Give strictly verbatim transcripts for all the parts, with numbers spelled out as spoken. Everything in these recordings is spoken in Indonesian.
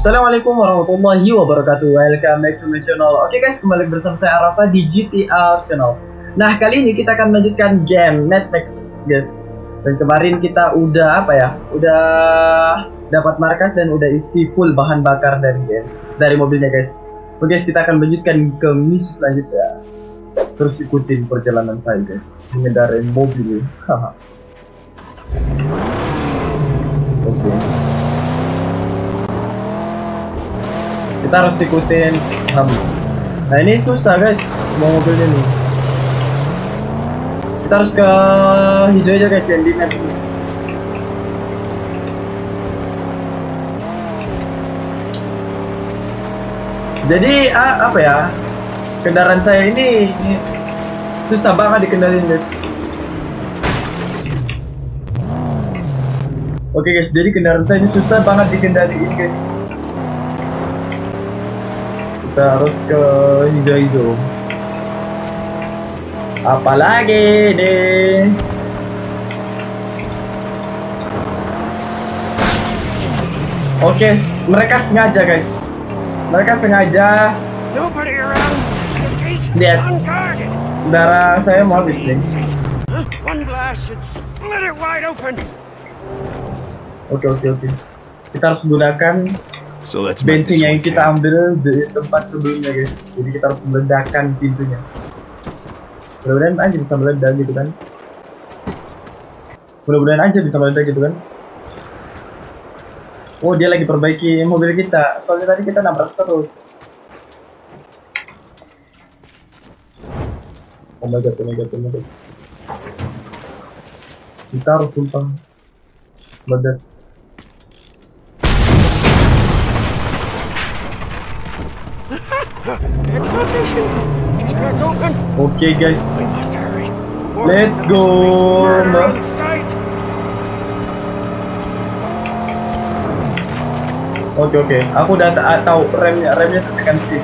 Assalamualaikum warahmatullahi wabarakatuh. Welcome back to my channel. Oke guys, kembali bersama saya Arafa di G T R channel. Nah, kali ini kita akan melanjutkan game Mad Max, guys. Dan kemarin kita udah apa ya? Udah dapat markas dan udah isi full bahan bakar dari game, dari mobilnya, guys. Oke guys, kita akan lanjutkan ke misi selanjutnya. Terus ikutin perjalanan saya, guys, mengendarai mobil. Haha. Oke. Kita harus ikutin ham. Nah, ini susah, guys, mau mobilnya nih. Kita harus ke hijau aja, guys, yang di map ini. Jadi ah, apa ya, kendaraan saya ini, ini susah banget dikendalin, guys. Oke guys, jadi kendaraan saya ini susah banget dikendaliin, guys. Kita harus ke hijau-hijau. Apalagi deh. Oke, mereka sengaja, guys. Mereka sengaja. Lihat, darah saya mau habis nih. Oke oke oke. Kita harus gunakan bensin yang kita ambil dari tempat sebelumnya, guys. Jadi kita harus meledakkan pintunya. Mudah-mudahan aja bisa meledak gitu kan. Mudah-mudahan aja bisa meledak gitu kan. Oh, dia lagi perbaiki mobil kita. Soalnya tadi kita nabrak terus. Oh my god, oh my god, oh my god. Kita harus tumpang meledak. Oke guys, let's go. Oke oke, aku udah tahu remnya, remnya tekan shift.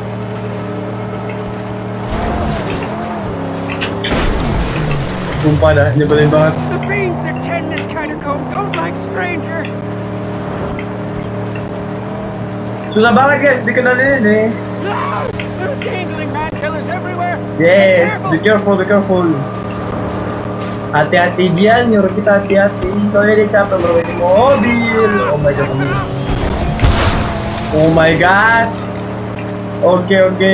Sumpah dah, nyebelin banget. Susah banget, guys, dikenalin ini. Yes, be careful, be careful. Hati-hati, dia nyuruh kita hati-hati. Soalnya dia capek bermain mobil. Oh my god, oh my god. Oke oke.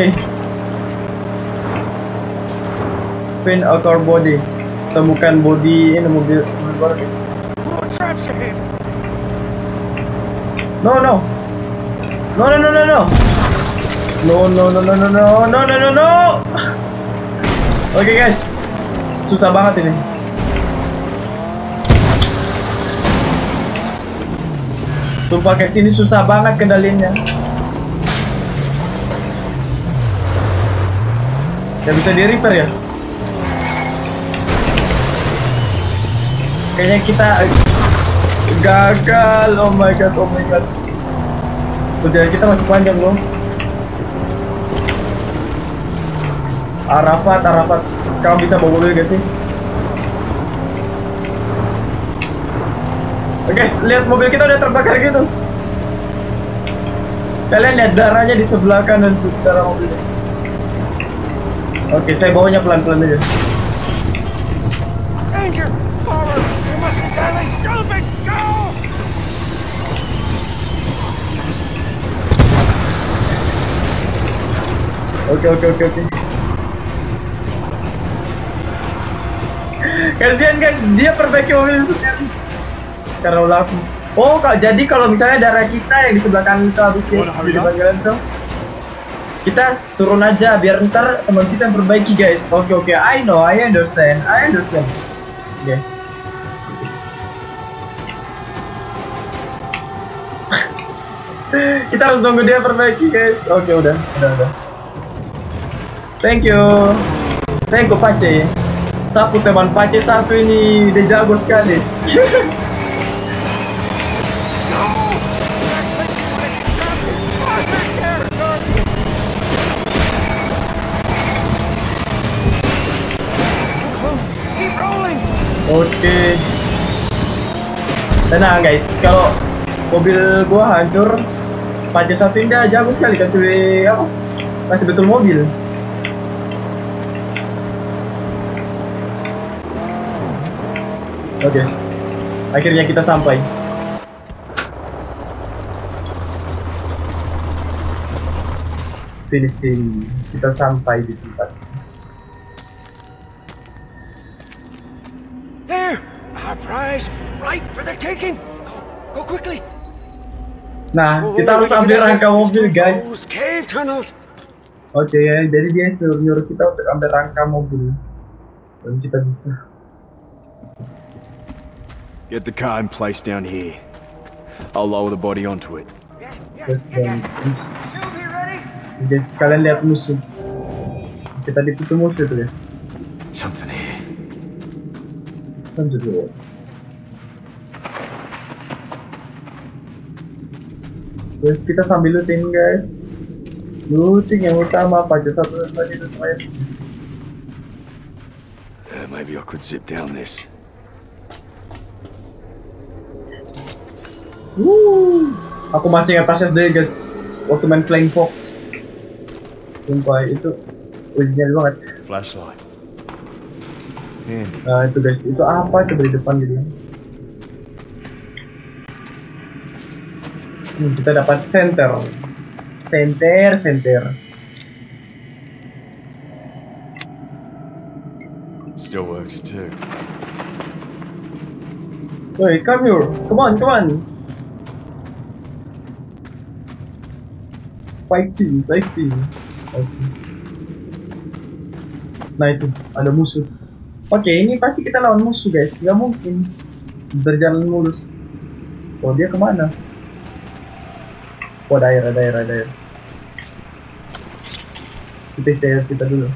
Pin a car body. Temukan body ini mobil mobil baru. No no. No no no no no. No no no no no no no no no no. Oke guys, susah banget ini. Sumpah guys, ini susah banget kendalinya. Ya bisa di repair ya. Kayaknya kita gagal. Oh my god, oh my god. Perjalanan kita masih panjang loh. Arafat, Arafat, kamu bisa bawa mobil gak sih? Oke guys, lihat mobil kita udah terbakar gitu. Kalian lihat darahnya di sebelah kanan tuh, darah mobilnya. Oke, saya bawanya pelan-pelan aja. Danger, forward, we must dilate, stop it, go! Oke oke oke oke. Kasihan guys, dia perbaiki mobil itu kan. Karena ulah aku. Oh, kak, jadi kalau misalnya darah kita yang di sebelah kanan itu habis ya, di depan jalan tuh, kita turun aja biar ntar teman kita yang perbaiki, guys. Oke oke, I know, I understand, I understand. Oke. Okay. Kita harus tunggu dia perbaiki, guys. Oke, okay, udah, udah, udah. Thank you, thank you Pace. Sapu teman Pace satu ini, dia jago sekali. Oke, tenang guys, kalau mobil gua hancur, Pace satu ini dah jago sekali kan tuh apa? Masih betul mobil. Oke, okay. Akhirnya kita sampai. Finishing, kita sampai di tempat. There, our prize, right for the taking. Go, go quickly. Nah, kita harus ambil rangka mobil, guys. Cave tunnels. Oke, okay, jadi dia nyuruh kita untuk ambil rangka mobil. Dan kita bisa. Get the car in place down here. I'll lower the body onto it. Yes, dan guys, kalian lihat musuh. Kita ditutup musuh tuh, guys. Something here. Something here. Terus kita sambil looting, guys. Looting yang utama Pace satu tadi itu semuanya. Uh, maybe I could zip down this. Wuh, aku masih ingat pas S D, guys. Waktu main Flying Fox. Sumpah itu original banget. Flashlight. Man. Nah itu guys, itu apa coba di depan gitu. Hmm, kita dapat center, center, center. Still works too. Wait, come here, come on, come on. Fighting, fighting. Okay. Nah itu ada musuh. Oke, okay, ini pasti kita lawan musuh, guys. Gak mungkin berjalan mulus. Oh, dia kemana? Oh, ada air, ada air, ada air. Kita isi air kita dulu.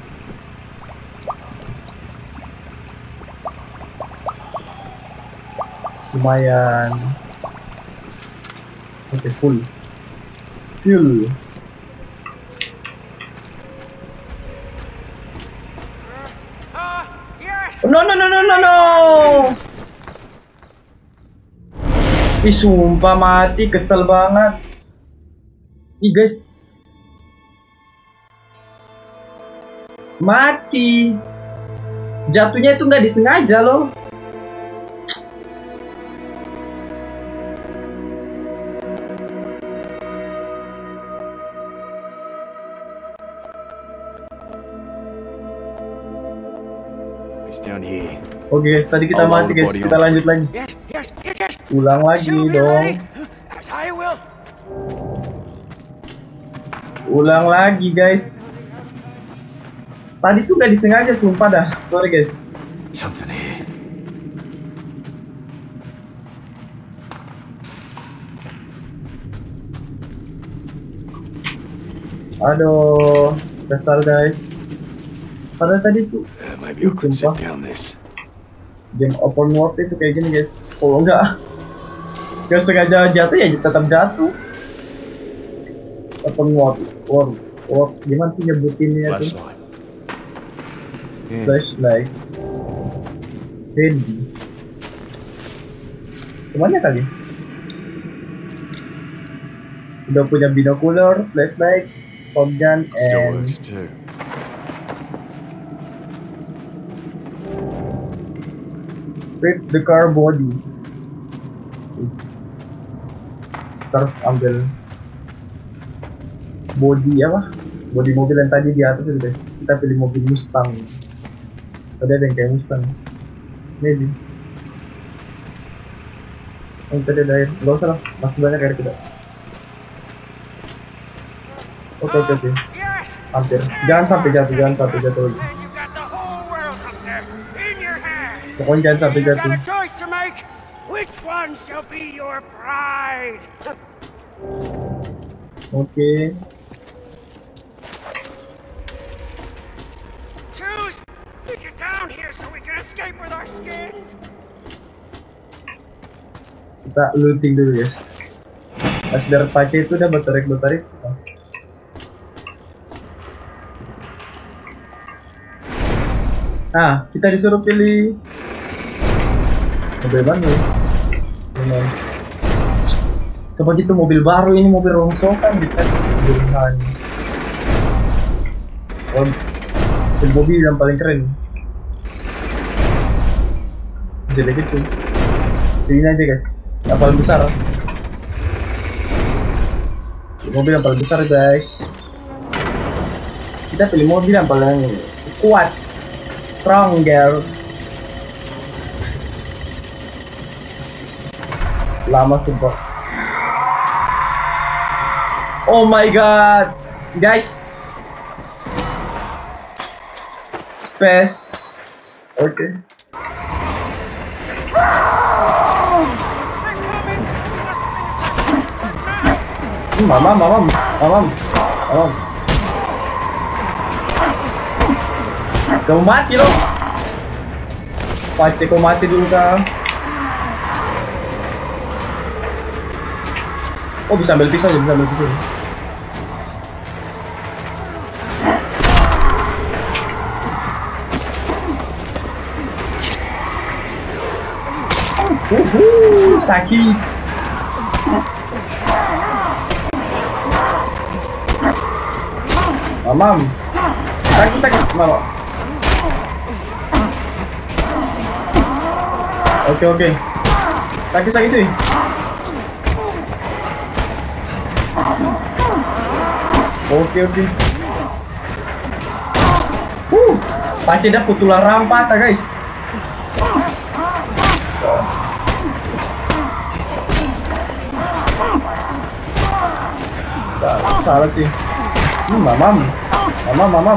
Lumayan. Oke, okay, full. Fuel. No no no no no no. Ih sumpah mati, kesel banget. Ih guys, mati. Jatuhnya itu nggak disengaja loh. Down here. Oke guys, tadi kita mati guys, kita lanjut lagi. Yes, yes, yes, yes. Ulang lagi dong. As I will. Ulang lagi guys. Tadi tuh nggak disengaja, sumpah dah. Sorry guys. Something here. Aduh, dasar guys. Padahal tadi tuh Uh, maybe I could sit down this. Game open world itu kayak gini guys. Kalau enggak, gak sengaja jatuh ya tetap jatuh. Open world, world, world. Gimana sih nyebutinnya tuh? Flashlight. Yeah. Flashlight. Handy. Kemana kali? Udah punya binocular, flashlight, shotgun, Still and works too. fix the car body. Terus ambil body apa? Body mobil yang tadi di atas itu deh. Kita pilih mobil Mustang. Tadi ada yang kayak Mustang. Maybe. Yang tadi ada air. Gak usah lah, masih banyak air kita. Oke oke oke. Hampir. Jangan sampai jatuh, jangan sampai jatuh lagi. Pokoknya jangan sampai jatuh. Oke. Kita looting dulu ya. Asdar Pace itu udah bertarik-bertarik. Nah, kita disuruh pilih mobil mana? Coba gitu mobil baru ini mobil rongsokan gitu kan. Oh, mobil yang paling keren. Jadi gitu. Ini aja guys. Yang paling besar. Mobil yang paling besar guys. Kita pilih mobil yang paling kuat, stronger. Lama sumpah. Oh my god, guys. Space. Oke. Okay. Mamam, mamam, mamam, mamam. Kamu mati loh. Pace kau mati dulu kau. Oh bisa ambil pisau, bisa ambil pisau. Uhuh, sakit. Mamam, sakit sakit, mama. Oke oke, sakit sakit cuy. Oke oke. Uh, pace dah putulan rampat guys. Salah sih. Hmm, mamam, mamam, mamam.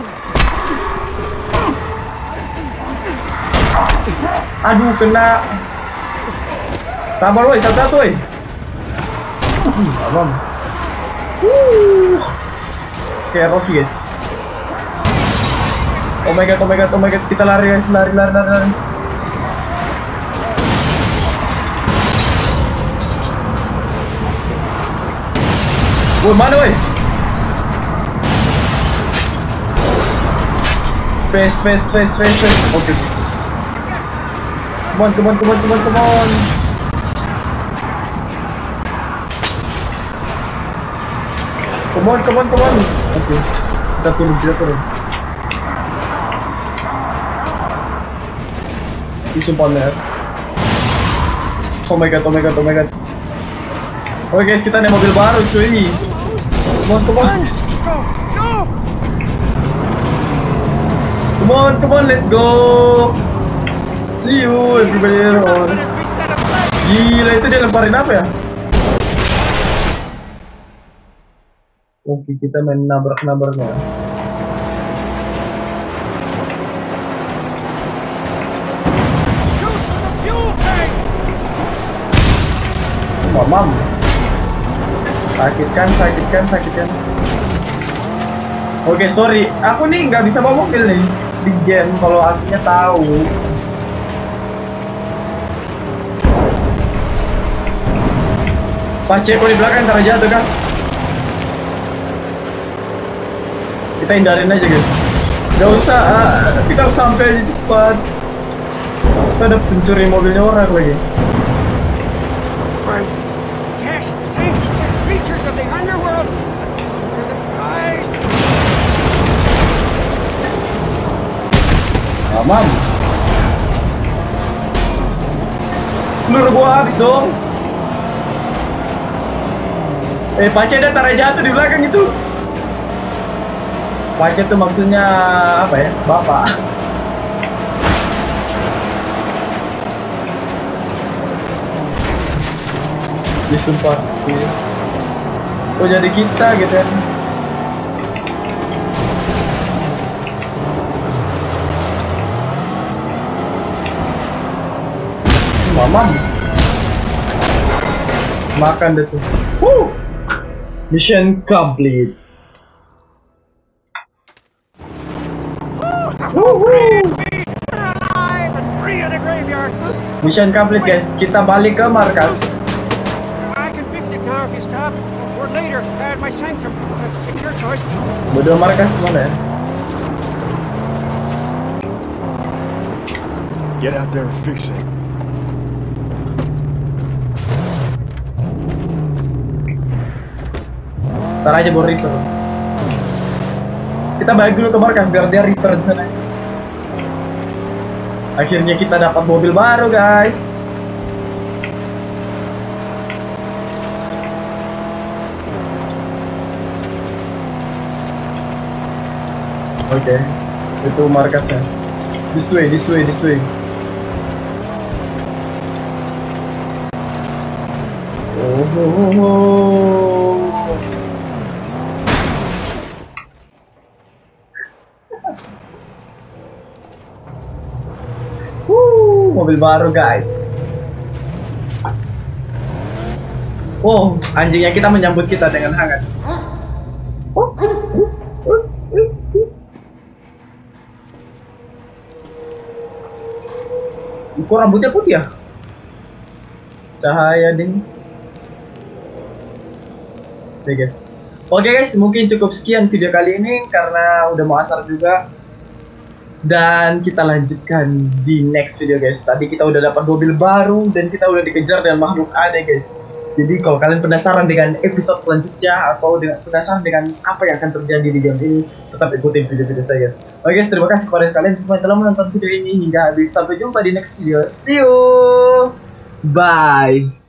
Aduh kena. Sabar woi, satu-satu woi. Hmm, mamam. Uh. Kayak Rocky guys. Oh my god, oh my god, oh my god. Kita lari guys, lari, lari, lari, lari. Woi, mana woi? Space, space, space, space, space. Oke. Okay. Come on, come on, come on, come on, come on. Come on, come on, come on. Oke. Okay. Kita turun, kita turun. Ini sumpah nih. Oh my god, oh my god, oh my god. Oke okay, guys, kita naik mobil baru cuy. Come on, come on. Come on, come on, let's go. See you everybody around. Gila, itu dia lemparin apa ya? Oke, kita main nabrak-nabraknya. Mamam. Sakit kan, sakit kan, sakit kan. Oke, sorry. Aku nih nggak bisa bawa mobil nih di game kalau aslinya tahu. Pace kok di belakang ntar jatuh kan? Kita hindarin aja guys. Gak usah, uh, kita harus sampai aja cepat. Kita ada pencuri mobilnya orang lagi. Yes, see, there's creatures of the underworld under the prize. Aman. Peluru gua habis dong. Eh, Pace ada tarik jatuh di belakang itu. Pace itu maksudnya apa ya? Bapak. Dia sumpah. Oh jadi kita gitu kan. Mamam. Makan deh tuh. Woo! Mission complete. Mission complete guys. Kita balik ke markas. Now if you stop, or later at my sanctum, it's your choice. Bodoh markas mana ya? Get out there and fix it. Ntar aja baru repair. Kita balik dulu ke markas biar dia repair di sana. Akhirnya kita dapat mobil baru, guys. Oke, okay. Itu markasnya. This way, this way, this way. Oh, oh, oh, oh. Wuh, mobil baru, guys. Oh, anjingnya kita menyambut kita dengan hangat. Oh, oh, oh, oh. Kok rambutnya putih ya? Cahaya ding. Oke guys. Oke guys, mungkin cukup sekian video kali ini karena udah mau asar juga. Dan kita lanjutkan di next video guys. Tadi kita udah dapat mobil baru dan kita udah dikejar dengan makhluk aneh guys. Jadi kalau kalian penasaran dengan episode selanjutnya atau dengan penasaran dengan apa yang akan terjadi di game ini, tetap ikutin video-video saya guys. Oke guys, terima kasih kepada kalian semua yang telah menonton video ini hingga habis. Sampai jumpa di next video. See you. Bye.